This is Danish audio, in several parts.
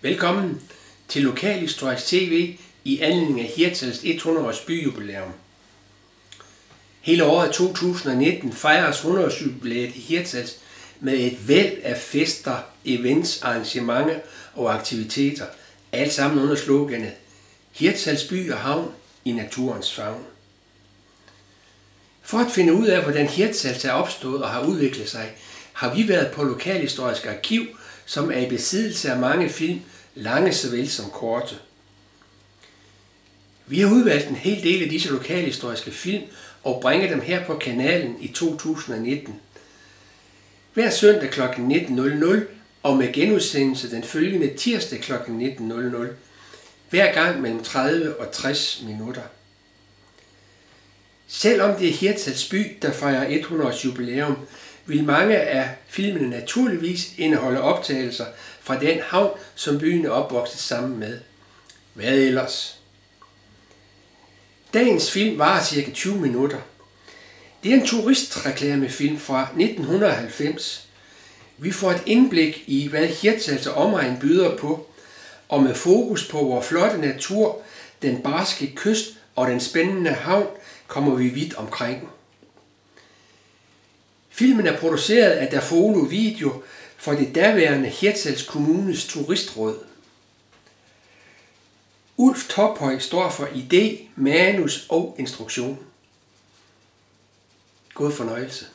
Velkommen til Lokalhistorisk TV i anledning af Hirtshals 100-års byjubilæum. Hele året 2019 fejres 100-årsjubilæet i Hirtshals med et væld af fester, events, arrangementer og aktiviteter, alt sammen under sloganet Hirtshals by og havn i naturens favn. For at finde ud af, hvordan Hirtshals er opstået og har udviklet sig, har vi været på Lokalhistorisk Arkiv, som er i besiddelse af mange film, lange såvel som korte. Vi har udvalgt en hel del af disse lokalhistoriske film og bringer dem her på kanalen i 2019. Hver søndag kl. 19.00 og med genudsendelse den følgende tirsdag kl. 19.00. Hver gang mellem 30 og 60 minutter. Selvom det er Hirtshals by, der fejrer 100-års jubilæum, vil mange af filmene naturligvis indeholde optagelser fra den havn, som byen er opvokset sammen med. Hvad ellers? Dagens film varer cirka 20 minutter. Det er en turistreklamefilm fra 1990. Vi får et indblik i, hvad Hirtshals og omegn byder på, og med fokus på vores flotte natur, den barske kyst og den spændende havn, kommer vi vidt omkring. Filmen er produceret af Dafolo Video for det daværende Hirtshals Kommunes turistråd. Ulf Tophøj står for idé, manus og instruktion. God fornøjelse.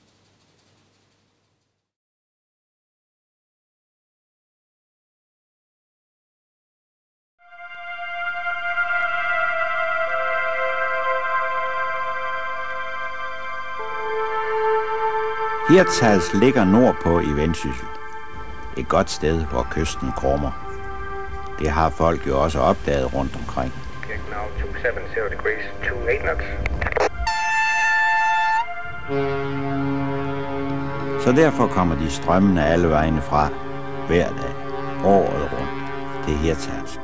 Hirtshals ligger nordpå i Vendsyssel. Et godt sted, hvor kysten krummer. Det har folk jo også opdaget rundt omkring. Så derfor kommer de strømmende alle vegne fra, hver dag, året rundt, til Hirtshals.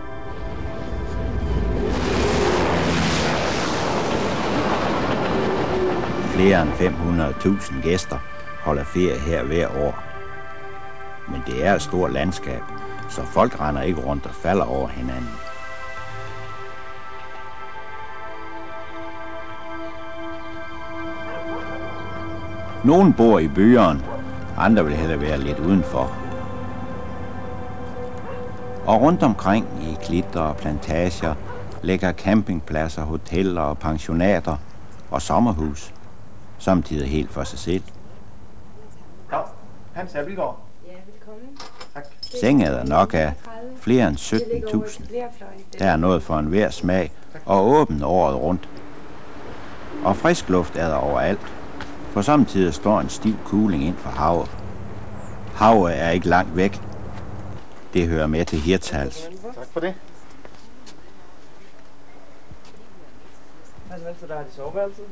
Flere end 500.000 gæster holder ferie her hver år. Men det er et stort landskab, så folk render ikke rundt og falder over hinanden. Nogle bor i byerne, andre vil hellere være lidt udenfor. Og rundt omkring i klitter og plantager ligger campingpladser, hoteller og pensionater og sommerhus, samtidig helt for sig selv. Ja, Hans Abildgaard. Ja, velkommen. Tak. Senget er nok af flere end 17.000. Der er noget for enhver smag og åbent året rundt. Og frisk luft er der overalt, for samtidig står en stiv kuling ind for havet. Havet er ikke langt væk. Det hører med til Hirtshals. Tak for det. Så der er de soveværelset.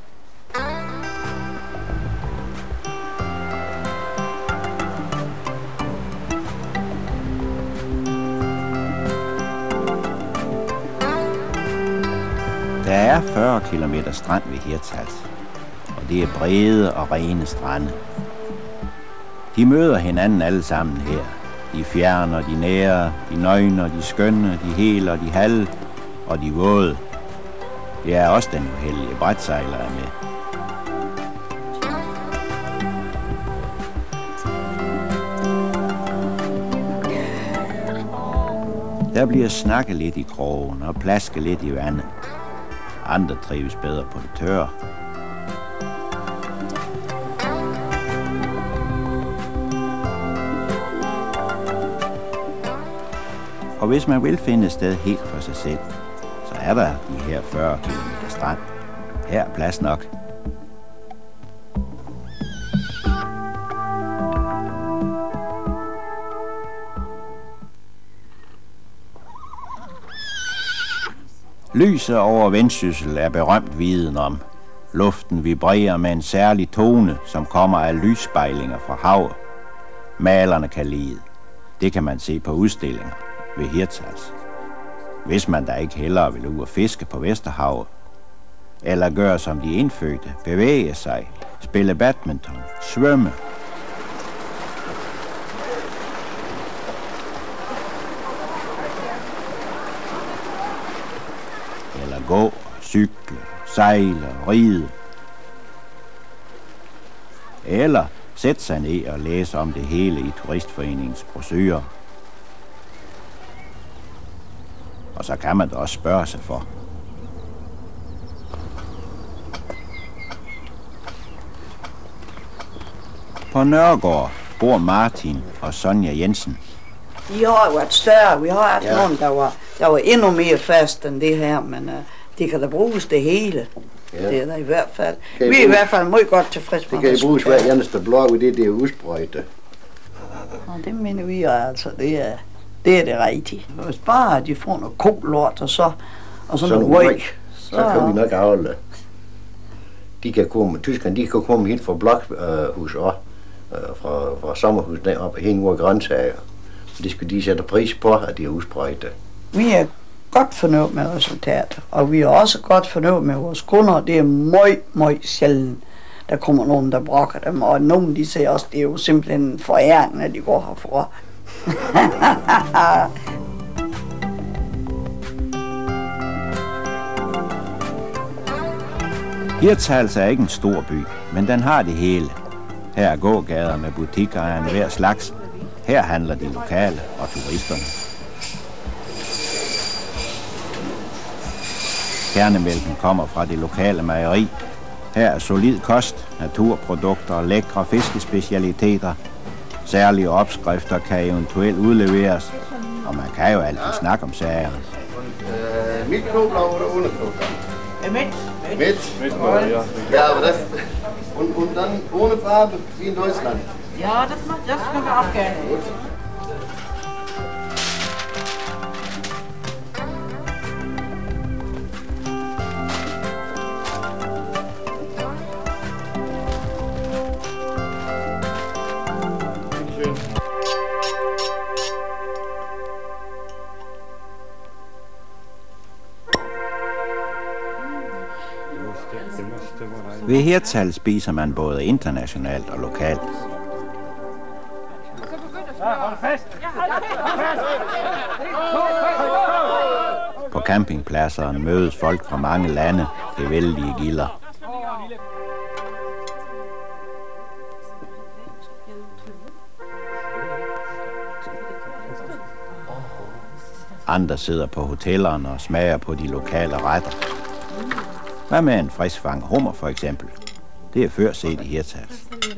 Der er 40 km strand ved Hirtshals, og det er brede og rene strande. De møder hinanden alle sammen her. De fjerne og de nære, de nøgne og de skønne, de hele og de halve og de våde. Det er også den uheldige brætsejler er med. Der bliver snakket lidt i krogen og plasket lidt i vandet. Andre trives bedre på det tørre. Og hvis man vil finde et sted helt for sig selv, så er der de her 40 km strand. Her er plads nok. Lyset over Vendsyssel er berømt viden om. Luften vibrerer med en særlig tone, som kommer af lysspejlinger fra havet. Malerne kan lide. Det kan man se på udstillinger ved Hirtshals. Hvis man da ikke hellere vil ud og fiske på Vesterhavet. Eller gøre som de indfødte, bevæge sig, spille badminton, svømme. cykle, sejle og ride. Eller sætte sig ned og læse om det hele i Turistforeningens brochurer. Og så kan man da også spørge sig for. På Nørregård bor Martin og Sonja Jensen. De har jo været større. Vi har haft nogen, der var endnu mere fast end det her, men det kan da bruges det hele. Ja. Det er der i hvert fald. Vi er i hvert fald meget godt tilfreds med det. Det kan bruges hver eneste blok, det er udsprøjte. Og det mener vi altså, det er det rigtige. Hvis bare de får noget kolort og så noget røg, så kan vi nok afle. Tyskerne de kan komme helt fra blokhus og fra sommerhus deroppe hen over grøntsager. Det skal de sætte pris på, at de er udsprøjte. Vi er godt fornøjet med resultatet, og vi er også godt fornøjet med vores kunder. Det er meget sjældent, der kommer nogen, der brokker dem, og nogen de siger også, det er jo simpelthen en foræring, når de går herfra. Hirtshals er ikke en stor by, men den har det hele. Her er gågader med butikker af enhver slags. Her handler de lokale og turisterne. Kernemælken kommer fra det lokale mejeri. Her er solid kost, naturprodukter og lækre fiskespecialiteter. Særlige opskrifter kan eventuelt udleveres, og man kan jo altid snakke om sagerne. Mit knoblauch oder ohne Knoblauch? Mit. Ja, aber das und dann ohne Farbe wie in Deutschland. Ja, das können wir auch gerne. Gut. Ved Hirtshals spiser man både internationalt og lokalt. På campingpladserne mødes folk fra mange lande, det vældige gilder. Andre sidder på hotellerne og smager på de lokale retter. Hvad med en friskfanget hummer for eksempel? Det er før set i Hirtshals.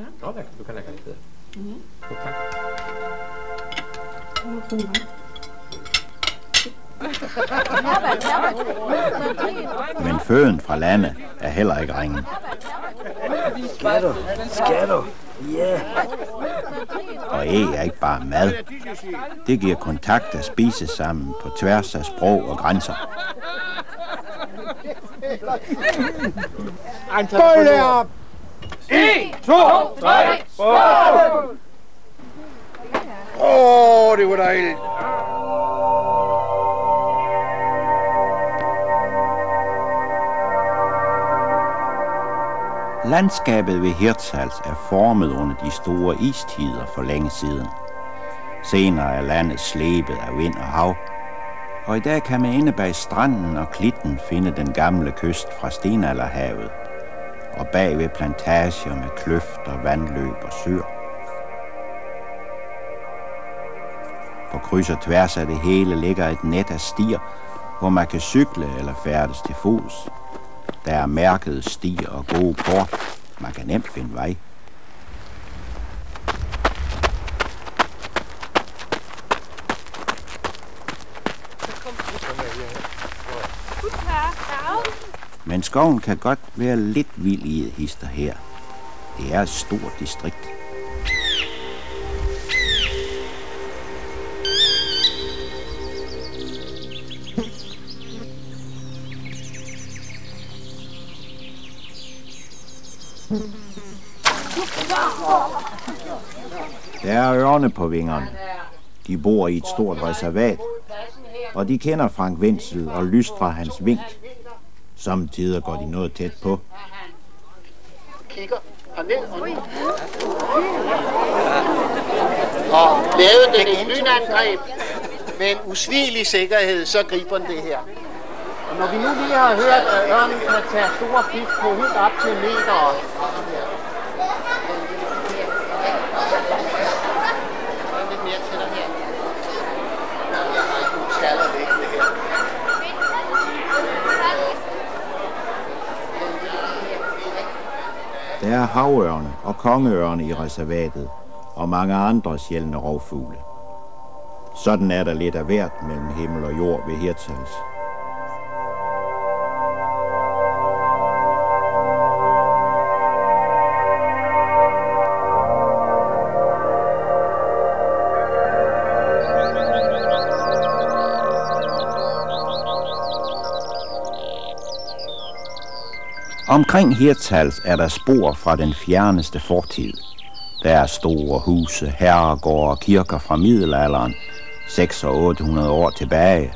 Men føden fra landet er heller ikke ringen. Skatter. Ja. Og æg er ikke bare mad. Det giver kontakt at spise sammen på tværs af sprog og grænser. Hold op! 1, 2, 3, skål! Det var dejligt. Landskabet ved Hirtshals er formet under de store istider for længe siden. Senere er landet slebet af vind og hav, og i dag kan man inde bag stranden og klitten finde den gamle kyst fra stenalderhavet, og bagved plantager med kløfter, vandløb og søer. På kryds og tværs af det hele ligger et net af stier, hvor man kan cykle eller færdes til fods. Der er mærkede stier og gode kort. Man kan nemt finde vej. Men skoven kan godt være lidt vild i et hister her. Det er et stort distrikt. Der er ørne på vingerne. De bor i et stort reservat, og de kender Frank Wenzel og lystrer hans vink. Samtidig går de noget tæt på. Kigger herned og lavede den et lynangreb med en usvigelig sikkerhed, så griber den det her. Og når vi nu lige har hørt, at ørnen kan tage store fisk på helt op til meter. Lidt mere til dig her. Jeg har ikke nogen skaller liggende her. Der er havørne og kongeørne i reservatet, og mange andre sjældne rovfugle. Sådan er der lidt af hvert mellem himmel og jord ved Hirtshals. Omkring Hirtshals er der spor fra den fjerneste fortid. Der er store huse, herregårde og kirker fra middelalderen, 600 og 800 år tilbage.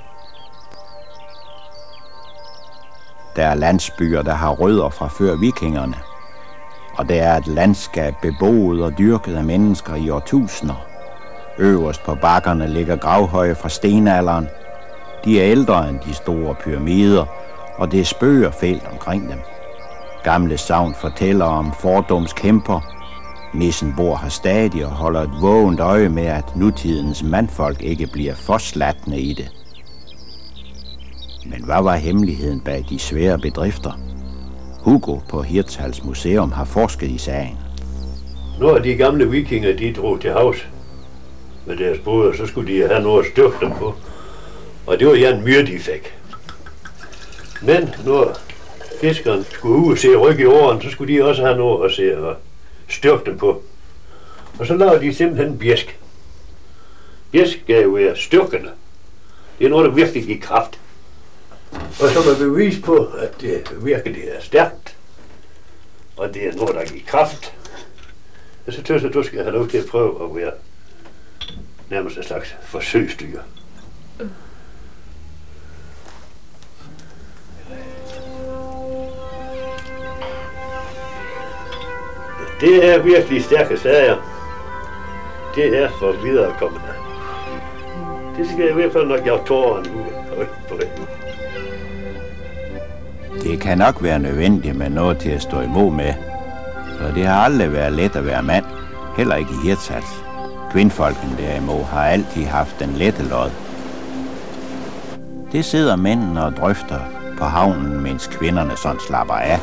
Der er landsbyer, der har rødder fra før vikingerne. Og der er et landskab beboet og dyrket af mennesker i årtusinder. Øverst på bakkerne ligger gravhøje fra stenalderen. De er ældre end de store pyramider, og det er spøgerfelt omkring dem. Gamle sagn fortæller om fordoms kæmper. Nissen bor her stadig og holder et vågent øje med, at nutidens mandfolk ikke bliver forslatne i det. Men hvad var hemmeligheden bag de svære bedrifter? Hugo på Hirtshals Museum har forsket i sagen. Når de gamle vikinger de drog til havs med deres båder, så skulle de have noget at støtte dem på. Og det var en myr, de fik. Men når fiskeren skulle ud og se ryg i åren, så skulle de også have noget at se og støtte dem på. Og så lavede de simpelthen bjæsk. Bjæsk er jo styrkende. Det er noget, der virkelig giver kraft. Og som er bevis på, at det virkelig er stærkt, og det er noget, der giver kraft, og så tøs jeg, at du skal have lov til at prøve at være nærmest en slags forsøgsdyr. Det er virkelig stærke sager. Det er for viderekommende. Det skal jeg i hvert fald nok have tårerne ud på det. Det kan nok være nødvendigt med noget til at stå imod med, for det har aldrig været let at være mand, heller ikke i Hirtshals. Kvindfolken derimod har altid haft den lette lod. Det sidder mændene og drøfter på havnen, mens kvinderne sådan slapper af.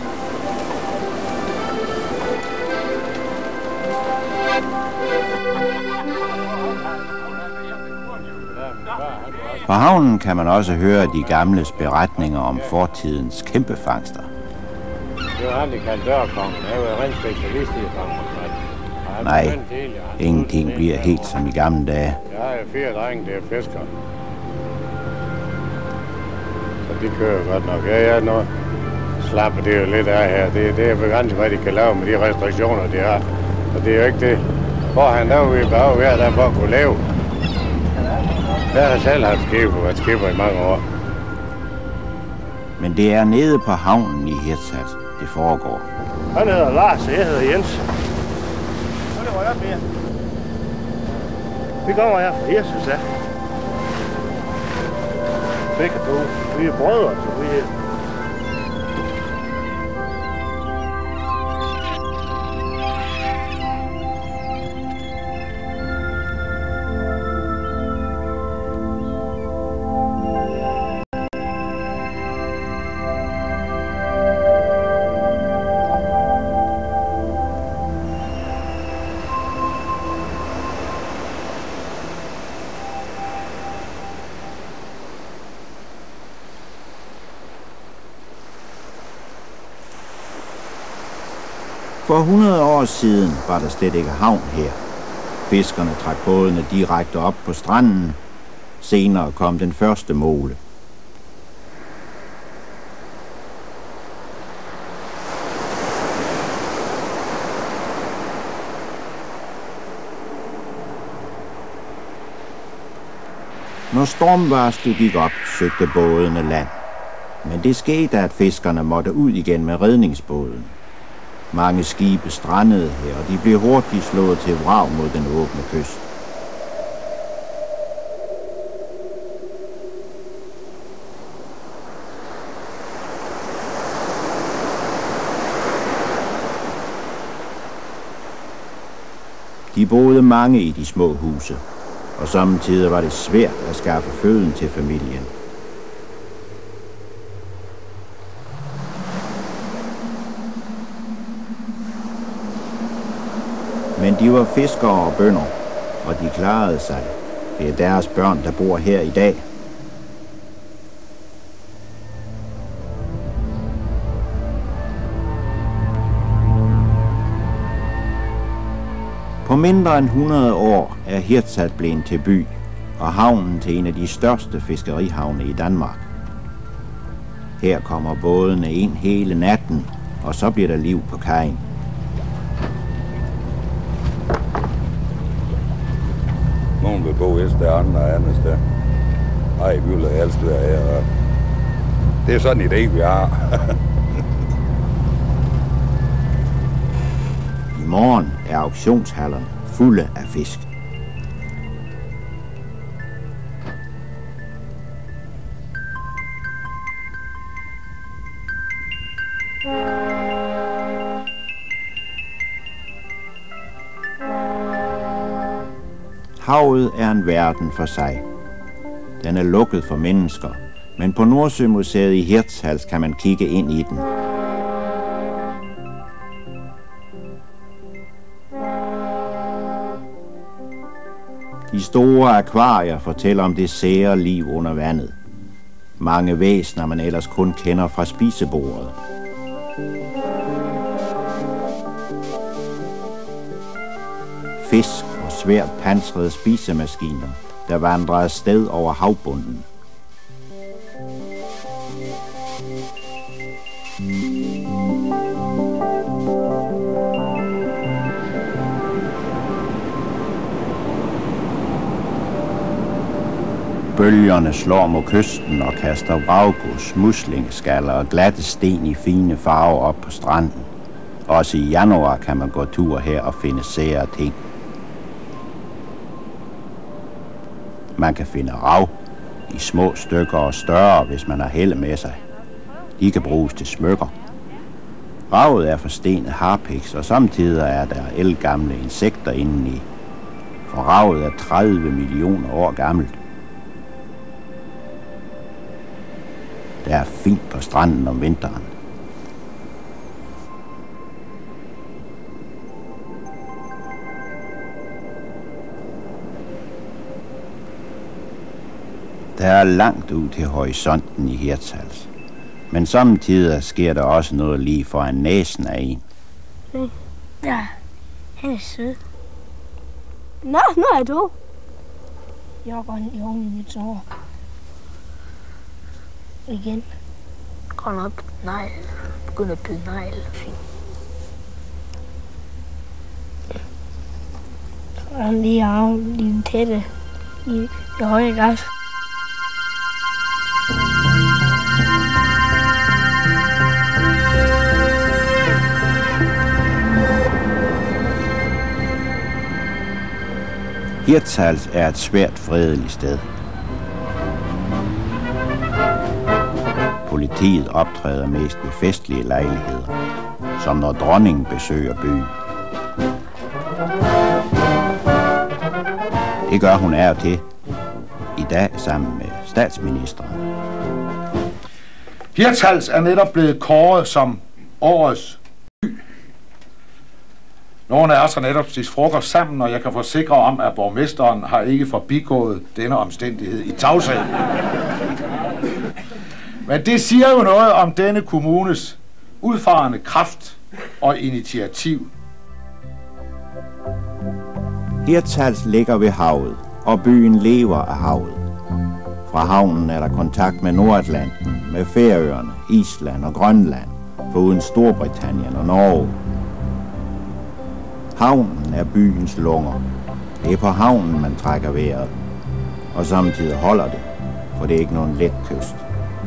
På havnen kan man også høre de gamles beretninger om fortidens kæmpefangster. Det var aldrig kaldt dørkongen. Jeg var rent specialist i kongen. Nej, ingenting bliver helt som i gamle dage. Jeg har 4 drenge, det er fiskere. Så de kører godt nok. Ja, nu slapper det jo lidt af her. Det er begrænset, hvad de kan lave med de restriktioner, de har. Og det er jo ikke det. Hvor han laver vi bare hver dag for at kunne leve. Jeg har selv haft været skipper i mange år. Men det er nede på havnen i Hirtshals, det foregår. Han hedder Lars, og jeg hedder Jens. Så er det rørt mere. Vi kommer her fra Hirtshals, ja. Begge to. Vi er brødre, så vi er... For 100 år siden var der slet ikke havn her. Fiskerne trak bådene direkte op på stranden. Senere kom den første mole. Når stormvarslet gik op, søgte bådene land. Men det skete, at fiskerne måtte ud igen med redningsbåden. Mange skibe strandede her, og de blev hurtigt slået til vrag mod den åbne kyst. De boede mange i de små huse, og samtidig var det svært at skaffe føden til familien. Men de var fiskere og bønder, og de klarede sig. Det er deres børn, der bor her i dag. På mindre end 100 år er Hirtshals blevet til by, og havnen til en af de største fiskerihavne i Danmark. Her kommer bådene ind hele natten, og så bliver der liv på kajen. Nogen vil bo et sted, andre andet sted. Ej, vi vil helst være her. Det er sådan en idé, vi har. I morgen er auktionshallerne fulde af fisk. Havet er en verden for sig. Den er lukket for mennesker, men på Nordsømuseet i Hirtshals kan man kigge ind i den. De store akvarier fortæller om det sære liv under vandet. Mange væsener, man ellers kun kender fra spisebordet. Fisk og svært pansrede spisemaskiner, der vandrer afsted over havbunden. Bølgerne slår mod kysten og kaster vraggods, muslingeskaller og glatte sten i fine farver op på stranden. Også i januar kan man gå tur her og finde sære ting. Man kan finde rav i små stykker og større, hvis man har held med sig. De kan bruges til smykker. Ravet er forstenet harpiks, og samtidig er der ældgamle insekter indeni. For ravet er 30 millioner år gammelt. Der er fint på stranden om vinteren. Der er langt ud til horisonten i Hirtshals. Men samtidig sker der også noget lige foran næsen af en. Ja, han er sød. Nå, nu er du. Jeg går i ovnen i mit år. Igen. Går op negl. Begynder at bide negl. Fint. Så er han lige af lige tætte i høje græs. Hirtshals er et svært fredeligt sted. Politiet optræder mest ved festlige lejligheder, som når dronningen besøger byen. Det gør hun af og til, i dag sammen med statsministeren. Hirtshals er netop blevet kåret som årets by. Nogle af os har netop spist frokost sammen, og jeg kan forsikre om, at borgmesteren har ikke forbigået denne omstændighed i tavshed. Men det siger jo noget om denne kommunes udfarende kraft og initiativ. Hirtshals ligger ved havet, og byen lever af havet. Fra havnen er der kontakt med Nordatlanten, med Færøerne, Island og Grønland, foruden Storbritannien og Norge. Havnen er byens lunger. Det er på havnen, man trækker vejret. Og samtidig holder det, for det er ikke nogen let kyst.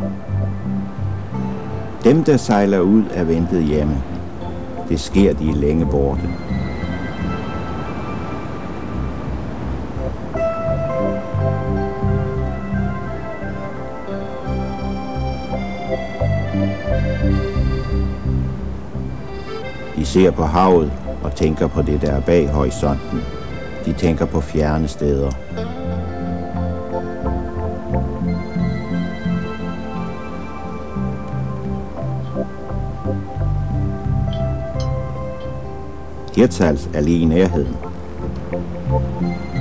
Dem, der sejler ud, er ventet hjemme. Det sker, de er længe borte. De ser på havet og tænker på det der bag horisonten. De tænker på fjerne steder. Hirtshals er lige i nærheden.